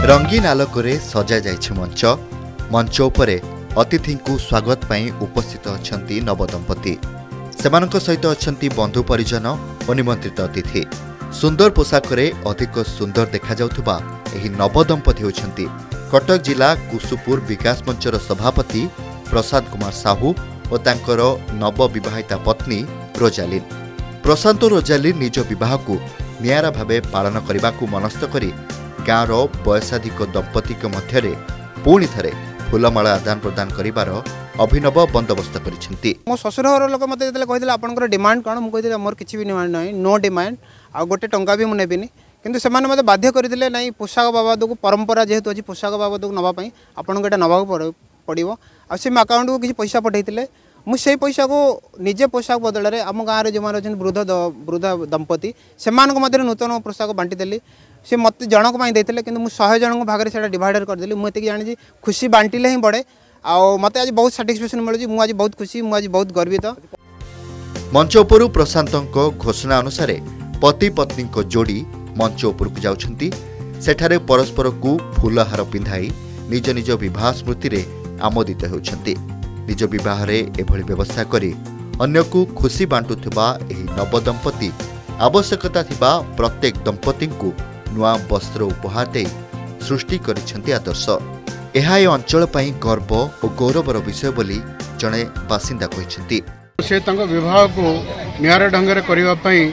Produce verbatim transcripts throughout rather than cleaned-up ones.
रंगीन आलोकरे सजा जाइछि मंच मंच उपरे अतिथि को स्वागत पाई उपस्थित अछंती नवदंपति सेमानक सहित अछंती बंधु परिजन और निमंत्रित अतिथि सुंदर पोशाकरे अधिक सुंदर देखा जाउथबा एही नवदंपति होछंती कटक जिला कुसुपुर विकास मंचर सभापति प्रशांत कुमार साहू और तांकर नव विवाहिता पत्नी रोजालिन। प्रशांत रोजालिन निज विवाह को नियारा भावे पालन करने को मनस्थ करी गाँवर वयसाधिक दंपति मध्य पुणी थे फूलमाला आदान प्रदान कर अभिनव बंदोबस्त कर मो ससुर घर लोक मत कहते आपंकर डिमांड कौन मुझे मोर किसी भी डिमांड ना नो डिमांड आ गोटे टंका भी मुझे किंतु से मत बाध्य करते ना पोशाक बाबद को परंपरा जेहेतु अच्छी पोशाक बाबद को नापी आपको यहाँ नवा पड़ो आम आकाउंट को किसी पैसा पठे मुझे पैसा को निजे पोशाक बदल में आम गाँव में जो अच्छे वृद्ध वृद्ध दंपति से नूतन पोशाक बांटी सी मत जनक देते कि मुझे शहे जन भाग से डिवाइडर करदेली मुझे जानी खुशी बांटिले ही बढ़े आ मत आज बहुत साटिस्फैक्शन मिलूँ मुझे आज बहुत खुशी मुझे आज बहुत गर्वित। मंच उपरु प्रशांत घोषणा अनुसार पति पत्नी जोड़ी मंच उपरकू जाउछंती सेठारे परस्पर को फूलहार पिंधाई निज निज विवाह स्मृति रे आमोदित होउछंती। निज विवाह रे एभली व्यवस्था करी अन्य को खुशी बांटुथिबा एही नवदंपति आवश्यकता थिबा प्रत्येक दंपति को नुआ वस्त्र उपहार दे सृष्टि करिसेंती आदर्श। एहा ए अंचल पई गर्व और गौरवर विषय बोली जणे बासिंदा कहिसेंती। से तंग विवाह को नियारा ढंग से करबा पई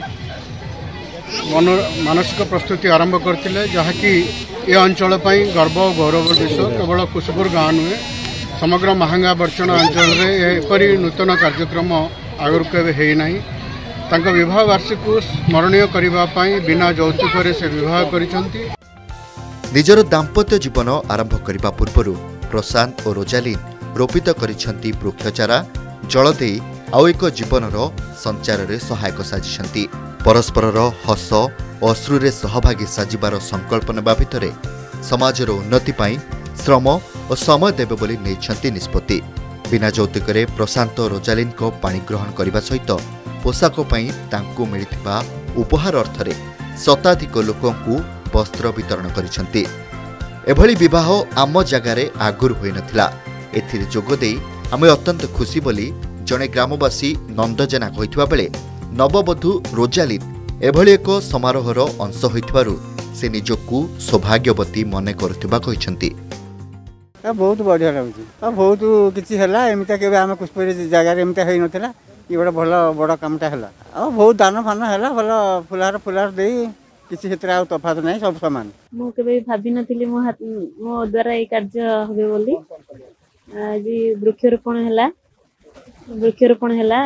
मानसिक प्रस्तुति आरंभ करथिले जहाँकि ए अंचल पई गर्व और गौरव विषय केवल कुसुपुर गाँव नुहे समग्र महांगा बर्चण अंचल में एपरी नूतन कार्यक्रम आगु केबे हेई नाही। तांका विवाह वार्षिक को स्मरणीय करने बिना यौतुक से विवाह करिसेंती। निजर दाम्पत्य जीवन आरंभ करने पूर्व प्रशांत और रोजालिन रोपित करिसेंती वृक्षचारा जल दे आउ एक जीवनर संचार रे सहायक साजिसेंती। परस्पर हस अश्रुरे सहभागी साजिबार संकल्प नेबा भितरे समाजर उन्नति पाई श्रम और समय देवे बोली नेछंती निष्पत्ति। बिना यौतुकरे प्रशांत रोजालिन को पानी ग्रहण करने सहित पोशाक पई तांकु मिलिथिबा उपहार अर्थरे शताधिक लोकंकु वस्त्र वितरण करिसेंती। एभली विवाह आम जगारे आगुर होई नथिला एथिरे जोग देई आमे अत्यंत खुशी बोली जणे ग्रामवासी नंदजेना कहिथिबा बेले नववधू रोजालिन एभली एक समारोहर अंश होइथिबारु से निजकु सौभाग्यवती मने करथिबा कहिसेंती। बहुत बढ़िया लगुच बहुत किसी है एमती के आम कुशपुर जगार एमती हो नाला ये गोटे भल बड़ कामटा है बहुत दान फान है भल फुलहार फुलहार दे किसी क्षेत्र आ तफात ना सब सामान मुझे भावी नी मो मो द्वारा ये कार्य हे बोली आज वृक्षरोपण है वृक्षरोपण है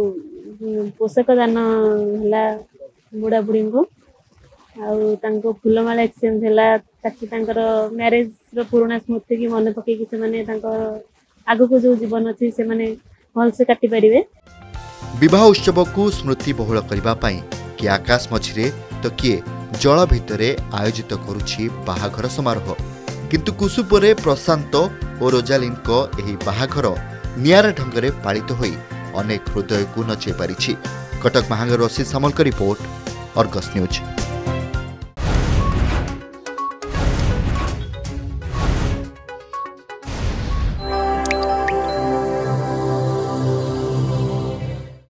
पोशाक दान है बुढ़ा बुढ़ी को आउ फूलमाला एक्सचेंज है ताकि मैरेज पुराना स्मृति की मन पकईकि से आग को जो जीवन अच्छी से भल से काटी पारे। विवाह उत्सव को स्मृति बहुल करने किए आकाश मझिरे तो किए जल भितरे आयोजित करुछि बाहाघर समारोह किंतु कुसुपुरे प्रशांत और रोजालिन को एही बाहाघर नियारा ढंगरे पालित होई अनेक हृदय को नचै पारिछि। कटक महांगा रशीद सामल का रिपोर्ट अर्गस न्यूज।